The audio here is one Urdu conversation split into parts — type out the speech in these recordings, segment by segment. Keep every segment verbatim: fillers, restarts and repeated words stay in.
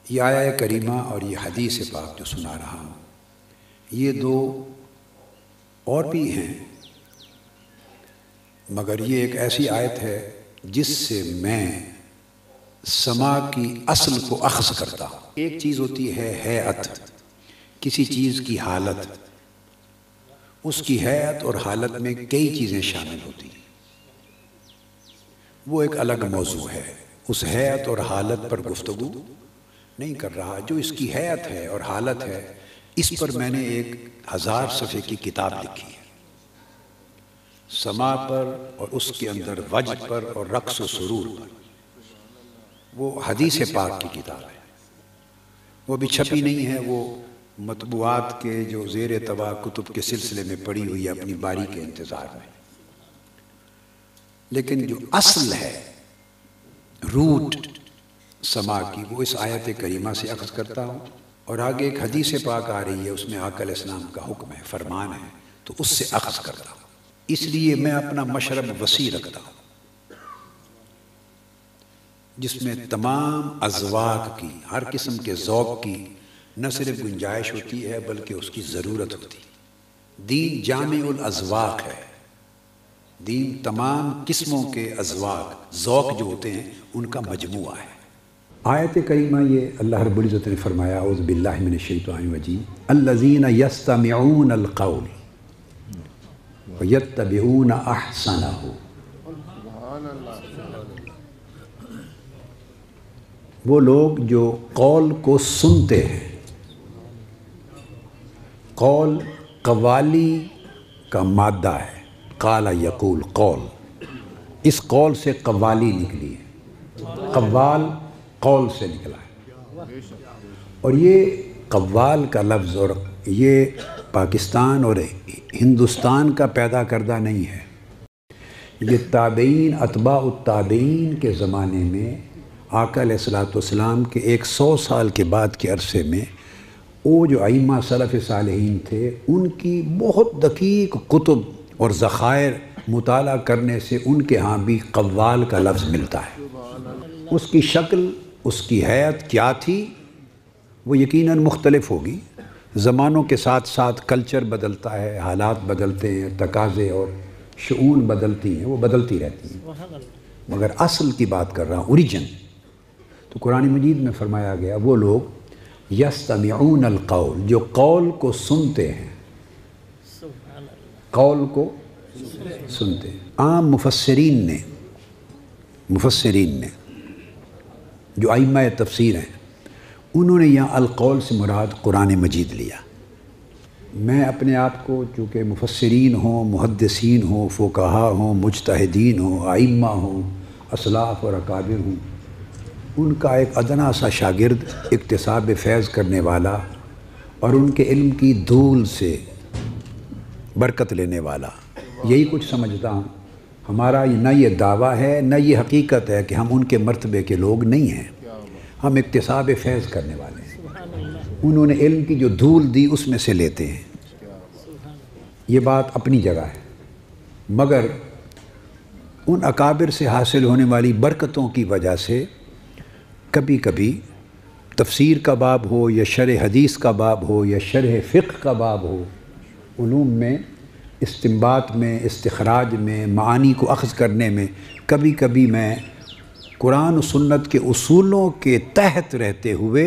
یہ آیہ کریمہ اور یہ حدیث پاک جو سنا رہا ہوں، یہ دو اور بھی ہیں، مگر یہ ایک ایسی آیت ہے جس سے میں سما کی اصل کو اخذ کرتا ہوں۔ ایک چیز ہوتی ہے ہیئت، کسی چیز کی حالت، اس کی ہیئت اور حالت میں کئی چیزیں شامل ہوتی ہیں، وہ ایک الگ موضوع ہے، اس ہیئت اور حالت پر گفتگو نہیں کر رہا۔ جو اس کی ہیئت ہے اور حالت ہے، اس پر میں نے ایک ہزار صفحے کی کتاب لکھی ہے، سما پر اور اس کے اندر وجہ پر اور رقص و سرور پر۔ وہ حدیث پاک کی کتاب ہے، وہ بھی چھپی نہیں ہے، وہ مطبوعات کے جو زیر طبع کتب کے سلسلے میں پڑی ہوئی ہے اپنی باری کے انتظار میں، لیکن جو اصل ہے، روٹ سما کی، وہ اس آیت کریمہ سے اخذ کرتا ہوں، اور آگے ایک حدیث پاک آ رہی ہے، اس میں آقا علیہ السلام کا حکم ہے، فرمان ہے، تو اس سے اخذ کرتا ہوں۔ اس لیے میں اپنا مشرب وسیع رکھتا ہوں، جس میں تمام اذواق کی، ہر قسم کے ذوق کی نہ صرف گنجائش ہوتی ہے بلکہ اس کی ضرورت ہوتی ہے۔ دین جامع الاذواق ہے، دین تمام قسموں کے اذواق، ذوق جو ہوتے ہیں ان کا مجموعہ ہے۔ آیت کریمہ یہ اللہ رب العزت نے فرمایا، اعوذ باللہ من الشیطان الرجیم، الذین یستمعون القول ویتبعون احسنہ۔ وہ لوگ جو قول کو سنتے ہیں، قول قوالی کا مادہ ہے، قال یقول قول، اس قول سے قوالی نکلی ہے، قوال قول سے نکلا ہے، اور یہ قوال کا لفظ اور یہ پاکستان اور ہندوستان کا پیدا کردہ نہیں ہے، یہ تابعین اتباع التابعین کے زمانے میں آقا علیہ الصلوۃ والسلام کے ایک سو سال کے بعد کے عرصے میں وہ جو ائمہ سلف صالحین تھے، ان کی بہت دقیق کتب اور ذخائر مطالعہ کرنے سے ان کے ہاں بھی قوال کا لفظ ملتا ہے۔ اس کی شکل، اس کی حیت کیا تھی، وہ یقیناً مختلف ہوگی، زمانوں کے ساتھ ساتھ کلچر بدلتا ہے، حالات بدلتے ہیں، تقاضے اور شؤون بدلتی ہیں، وہ بدلتی رہتی ہیں، مگر اصل کی بات کر رہا ہوں، اوریجن۔ تو قرآن مجید میں فرمایا گیا وہ لوگ یستمعون القول، جو قول کو سنتے ہیں، قول کو سنتے ہیں۔ عام مفسرین نے مفسرین نے جو ائمہ تفسیر ہیں، انہوں نے یہاں القول سے مراد قرآن مجید لیا۔ میں اپنے آپ کو چونکہ مفسرین ہوں، محدثین ہوں، فقہاء ہوں، مجتہدین ہوں، ائمہ ہوں، اسلاف اور اکابر ہوں، ان کا ایک ادنا سا شاگرد، اکتساب فیض کرنے والا اور ان کے علم کی دھول سے برکت لینے والا، یہی کچھ سمجھتا ہوں۔ ہمارا نہ یہ دعویٰ ہے نہ یہ حقیقت ہے کہ ہم ان کے مرتبے کے لوگ نہیں ہیں، ہم اکتساب فیض کرنے والے ہیں، انہوں نے علم کی جو دھول دی اس میں سے لیتے ہیں، یہ بات اپنی جگہ ہے، مگر ان اکابر سے حاصل ہونے والی برکتوں کی وجہ سے کبھی کبھی تفسیر کا باب ہو یا شرح حدیث کا باب ہو یا شرح فقہ کا باب ہو، علوم میں استنباط میں، استخراج میں، معانی کو اخذ کرنے میں کبھی کبھی میں قرآن و سنت کے اصولوں کے تحت رہتے ہوئے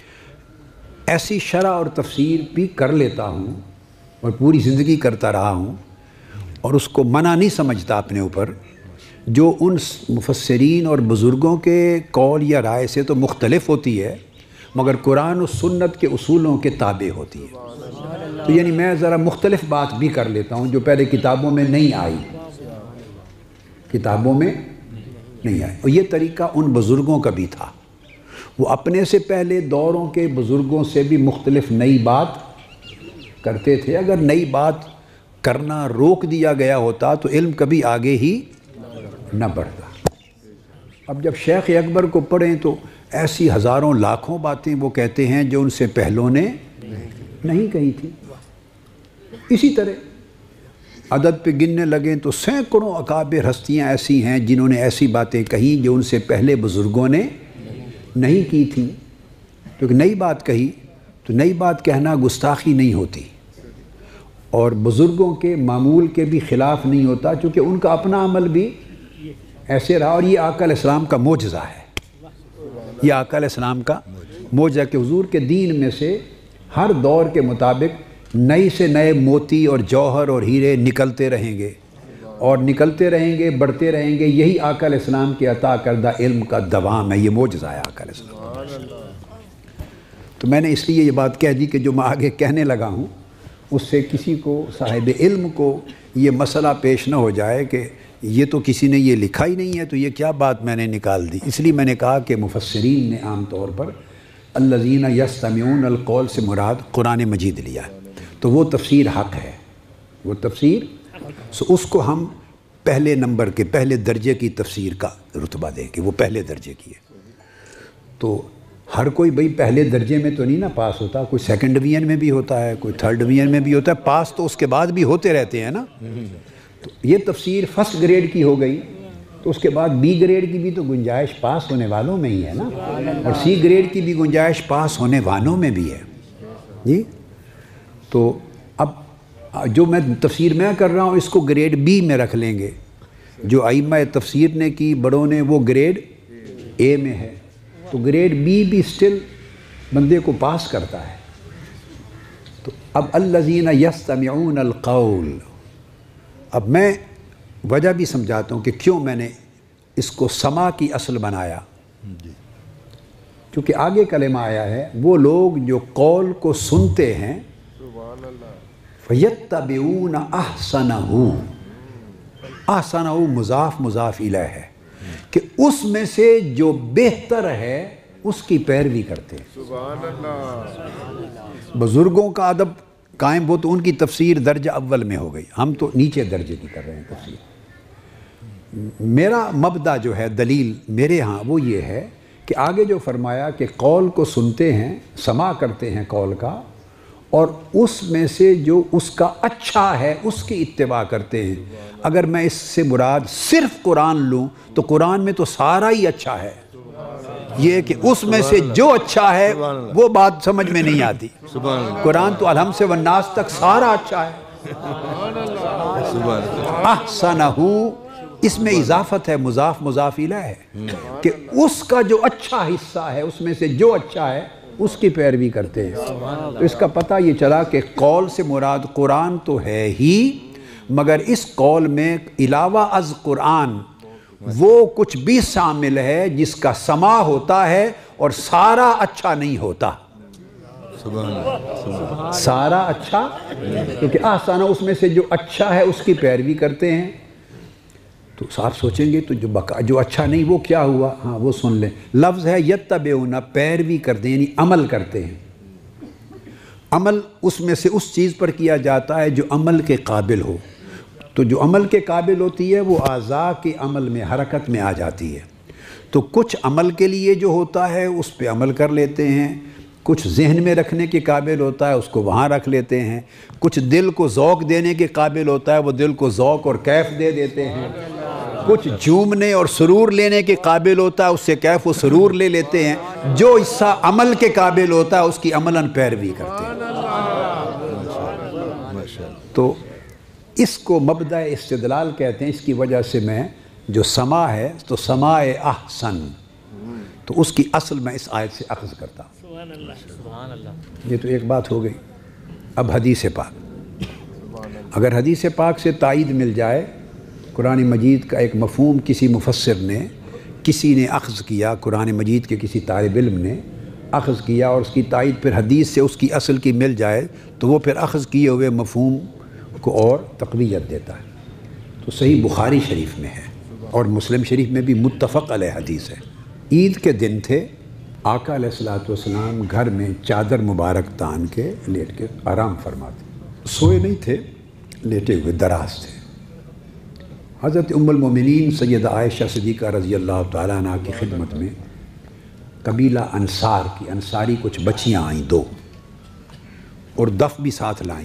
ایسی شرح اور تفسیر بھی کر لیتا ہوں اور پوری زندگی کرتا رہا ہوں، اور اس کو منع نہیں سمجھتا اپنے اوپر، جو ان مفسرین اور بزرگوں کے قول یا رائے سے تو مختلف ہوتی ہے مگر قرآن و سنت کے اصولوں کے تابع ہوتی ہے۔ تو یعنی میں ذرا مختلف بات بھی کر لیتا ہوں جو پہلے کتابوں میں نہیں آئی، کتابوں میں نہیں آئی، اور یہ طریقہ ان بزرگوں کا بھی تھا، وہ اپنے سے پہلے دوروں کے بزرگوں سے بھی مختلف نئی بات کرتے تھے۔ اگر نئی بات کرنا روک دیا گیا ہوتا تو علم کبھی آگے ہی نہ بڑھتا۔ اب جب شیخ اکبر کو پڑھیں تو ایسی ہزاروں لاکھوں باتیں وہ کہتے ہیں جو ان سے پہلوں نے نہیں کہی تھی۔ اسی طرح عدد پہ گننے لگیں تو سینکڑوں اکابر ہستیاں ایسی ہیں جنہوں نے ایسی باتیں کہیں جو ان سے پہلے بزرگوں نے نہیں کی تھیں۔ کیونکہ نئی بات کہی تو نئی بات کہنا گستاخی نہیں ہوتی اور بزرگوں کے معمول کے بھی خلاف نہیں ہوتا، چونکہ ان کا اپنا عمل بھی ایسے رہا، اور یہ آقا علیہ السلام کا معجزہ ہے، یہ آقا علیہ السلام کا معجزہ کہ حضور کے دین میں سے ہر دور کے مطابق نئی سے نئے موتی اور جوہر اور ہیرے نکلتے رہیں گے اور نکلتے رہیں گے، بڑھتے رہیں گے۔ یہی آقا علیہ السلام کے عطا کردہ علم کا دوام ہے، یہ معجزہ ہے آقا علیہ السلام۔ تو میں نے اس لیے یہ بات کہہ دی کہ جو میں آگے کہنے لگا ہوں اس سے کسی کو صاحب علم کو یہ مسئلہ پیش نہ ہو جائے کہ یہ تو کسی نے یہ لکھا ہی نہیں ہے، تو یہ کیا بات میں نے نکال دی۔ اس لیے میں نے کہا کہ مفسرین نے عام طور پر الذین یستمعون القول سے مراد قرآن مجید لیا ہے، تو وہ تفسیر حق ہے، وہ تفسیر سو اس کو ہم پہلے نمبر کے پہلے درجے کی تفسیر کا رتبہ دیں کہ وہ پہلے درجے کی ہے۔ تو ہر کوئی بھئی پہلے درجے میں تو نہیں نا پاس ہوتا، کوئی سیکنڈ ڈویژن میں بھی ہوتا ہے، کوئی تھرڈ ڈویژن میں بھی ہوتا ہے، پاس تو اس کے بعد بھی ہوتے رہتے ہیں نا۔ تو یہ تفسیر فرسٹ گریڈ کی ہو گئی، تو اس کے بعد بی گریڈ کی بھی تو گنجائش پاس ہونے والوں میں ہی ہے نا، اور سی گریڈ کی بھی گنجائش پاس ہونے والوں میں بھی ہے جی۔ تو اب جو میں تفسیر میں کر رہا ہوں اس کو گریڈ بی میں رکھ لیں گے، جو ائمہ تفسیر نے کی بڑوں نے وہ گریڈ اے میں ہے، تو گریڈ بی بھی سٹل بندے کو پاس کرتا ہے۔ تو اب الذین یستمعون القول، اب میں وجہ بھی سمجھاتا ہوں کہ کیوں میں نے اس کو سما کی اصل بنایا، کیونکہ آگے کلمہ آیا ہے وہ لوگ جو قول کو سنتے ہیں فَيَتَّبِعُونَ أَحْسَنَهُ، احسنہ مضاف مضاف الیہ ہے کہ اس میں سے جو بہتر ہے اس کی پیروی کرتے ہیں۔ سبحان اللہ۔ بزرگوں کا ادب قائم ہو تو ان کی تفسیر درجہ اول میں ہو گئی، ہم تو نیچے درجے کی کر رہے ہیں تفسیر۔ میرا مبدا جو ہے دلیل میرے ہاں وہ یہ ہے کہ آگے جو فرمایا کہ قول کو سنتے ہیں، سما کرتے ہیں قول کا، اور اس میں سے جو اس کا اچھا ہے اس کی اتباع کرتے ہیں۔ اگر میں اس سے مراد صرف قرآن لوں تو قرآن میں تو سارا ہی اچھا ہے، یہ کہ اس میں سے جو اچھا ہے وہ بات سمجھ میں نہیں آتی۔ قرآن تو الحمد سے والناس تک سارا اچھا ہے۔ احسنہ، اس میں اضافت ہے، مضاف مضاف الیہ ہے کہ اس کا جو اچھا حصہ ہے اس میں سے جو اچھا ہے اس کی پیروی کرتے ہیں۔ تو اس کا پتہ یہ چلا کہ قول سے مراد قرآن تو ہے ہی، مگر اس قول میں علاوہ از قرآن وہ کچھ بھی شامل ہے جس کا سما ہوتا ہے اور سارا اچھا نہیں ہوتا۔ سارا اچھا، کیونکہ احسانہ اس میں سے جو اچھا ہے اس کی پیروی کرتے ہیں۔ تو آپ سوچیں گے تو جو بقا جو اچھا نہیں وہ کیا ہوا؟ ہاں وہ سن لیں، لفظ ہے یتبعون، پیروی کرتے ہیں یعنی عمل کرتے ہیں۔ عمل اس میں سے اس چیز پر کیا جاتا ہے جو عمل کے قابل ہو، تو جو عمل کے قابل ہوتی ہے وہ اعضاء کے عمل میں حرکت میں آ جاتی ہے۔ تو کچھ عمل کے لیے جو ہوتا ہے اس پہ عمل کر لیتے ہیں، کچھ ذہن میں رکھنے کے قابل ہوتا ہے اس کو وہاں رکھ لیتے ہیں، کچھ دل کو ذوق دینے کے قابل ہوتا ہے وہ دل کو ذوق اور کیف دے دیتے ہیں، کچھ جھومنے اور سرور لینے کے قابل ہوتا ہے اس سے کیف و سرور لے لیتے ہیں، جو حصہ عمل کے قابل ہوتا ہے اس کی عملاً پیروی کرتے ہیں۔ تو اس کو مبدأ استدلال کہتے ہیں، اس کی وجہ سے میں جو سما ہے تو سماع احسن، تو اس کی اصل میں اس آیت سے اخذ کرتا ہوں۔ یہ تو ایک بات ہو گئی۔ اب حدیث پاک، اگر حدیث پاک سے تائید مل جائے، قرآن مجید کا ایک مفہوم کسی مفسر نے کسی نے اخذ کیا، قرآن مجید کے کسی طالب علم نے اخذ کیا اور اس کی تائید پھر حدیث سے اس کی اصل کی مل جائے تو وہ پھر اخذ کیے ہوئے مفہوم کو اور تقویت دیتا ہے۔ تو صحیح بخاری شریف میں ہے اور مسلم شریف میں بھی متفق علیہ حدیث ہے۔ عید کے دن تھے، آقا علیہ الصلوۃ والسلام گھر میں چادر مبارک تان کے لیٹ کے آرام فرماتے، سوئے نہیں تھے، لیٹے ہوئے دراز تھے۔ حضرت ام المومنین سیدہ عائشہ صدیقہ رضی اللہ تعالیٰ عنہ کی خدمت میں قبیلہ انصار کی انصاری کچھ بچیاں آئیں دو، اور دف بھی ساتھ لائیں۔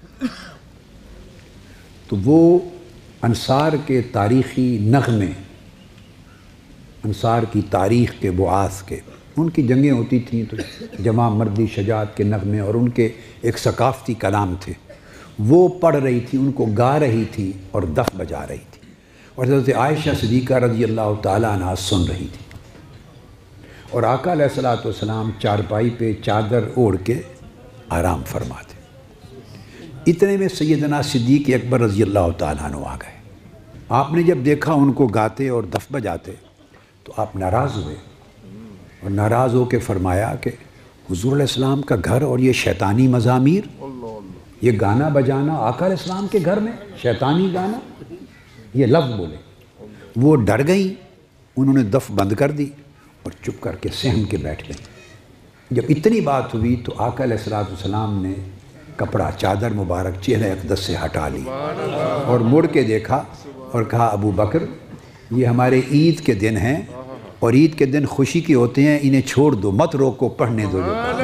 تو وہ انصار کے تاریخی نغمے، انصار کی تاریخ کے بعاث کے ان کی جنگیں ہوتی تھیں تو جمع مردی شجاعت کے نغمے اور ان کے ایک ثقافتی کلام تھے، وہ پڑھ رہی تھی، ان کو گا رہی تھی اور دف بجا رہی تھی، اور حضرت عائشہ صدیقہ رضی اللہ تعالیٰ عنہا سن رہی تھی، اور آقا علیہ الصلوۃ والسلام چارپائی پہ چادر اوڑھ کے آرام فرماتے۔ اتنے میں سیدنا صدیق اکبر رضی اللہ تعالیٰ عنہ آ گئے۔ آپ نے جب دیکھا ان کو گاتے اور دف بجاتے تو آپ ناراض ہوئے، اور ناراض ہو کے فرمایا کہ حضور علیہ السلام کا گھر اور یہ شیطانی مزامیر، یہ گانا بجانا آقا علیہ السلام کے گھر میں، شیطانی گانا، یہ لفظ بولے۔ وہ ڈر گئیں، انہوں نے دف بند کر دی اور چپ کر کے سہم کے بیٹھ گئیں۔ جب اتنی بات ہوئی تو آقا علیہ الصلوۃ والسلام نے کپڑا چادر مبارک چہرہ اقدس سے ہٹا لی اور مڑ کے دیکھا اور کہا ابو بکر یہ ہمارے عید کے دن ہیں اور عید کے دن خوشی کے ہوتے ہیں، انہیں چھوڑ دو، مت روکو، پڑھنے دو۔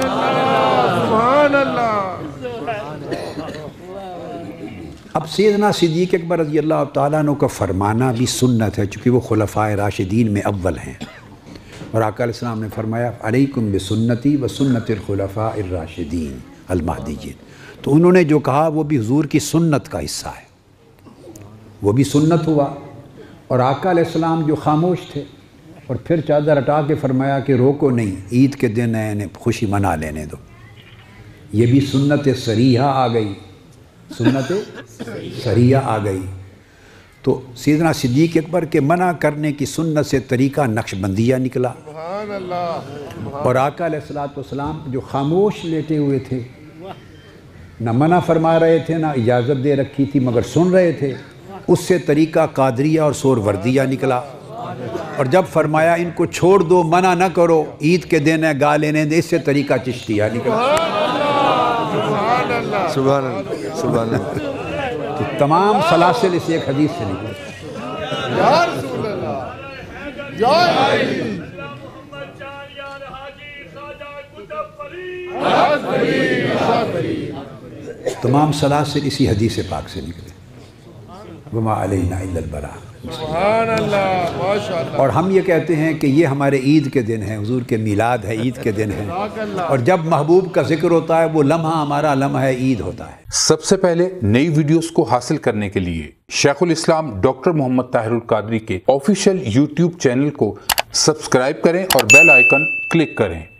اب سیدنا صدیق اکبر رضی اللہ تعالیٰ عنہ کا فرمانا بھی سنت ہے، چونکہ وہ خلفائے راشدین میں اول ہیں، اور آقا علیہ السلام نے فرمایا علیکم بسنتی و سنت الخلفاء الراشدین المہدیین، تو انہوں نے جو کہا وہ بھی حضور کی سنت کا حصہ ہے، وہ بھی سنت ہوا۔ اور آقا علیہ السلام جو خاموش تھے اور پھر چادر ہٹا کے فرمایا کہ روکو نہیں، عید کے دن ہے، انہیں خوشی منا لینے دو، یہ بھی سنت صریحہ آ گئی، سنت صریحہ آ گئی۔ تو سیدنا صدیق اکبر کے منع کرنے کی سنت سے طریقہ نقش بندیہ نکلا، اور آقا علیہ الصلوۃ والسلام جو خاموش لیٹے ہوئے تھے، نہ منع فرما رہے تھے نہ اجازت دے رکھی تھی، مگر سن رہے تھے، اس سے طریقہ قادریہ اور سور وردیہ نکلا، اور جب فرمایا ان کو چھوڑ دو، منع نہ کرو، عید کے دن ہے، گا لینے دے، اس سے طریقہ چشتیہ نکلا۔ سبحان اللہ، سبحان اللہ۔ تو تمام سلاسل اس ایک حدیث سے نکلے۔ یا رسول اللہ، یا علی، تمام سلاسل اسی حدیث پاک سے نکلے۔ وما علینا الا البلاغ۔ سبحان اللہ، ماشاءاللہ۔ اور ہم یہ کہتے ہیں کہ یہ ہمارے عید کے دن ہیں، حضور کے میلاد ہے، عید کے دن ہیں، اور جب محبوب کا ذکر ہوتا ہے وہ لمحہ ہمارا لمحہ عید ہوتا ہے۔ سب سے پہلے نئی ویڈیوز کو حاصل کرنے کے لیے شیخ الاسلام ڈاکٹر محمد طاہر القادری کے آفیشیل یوٹیوب چینل کو سبسکرائب کریں اور بیل آئیکن کلک کریں۔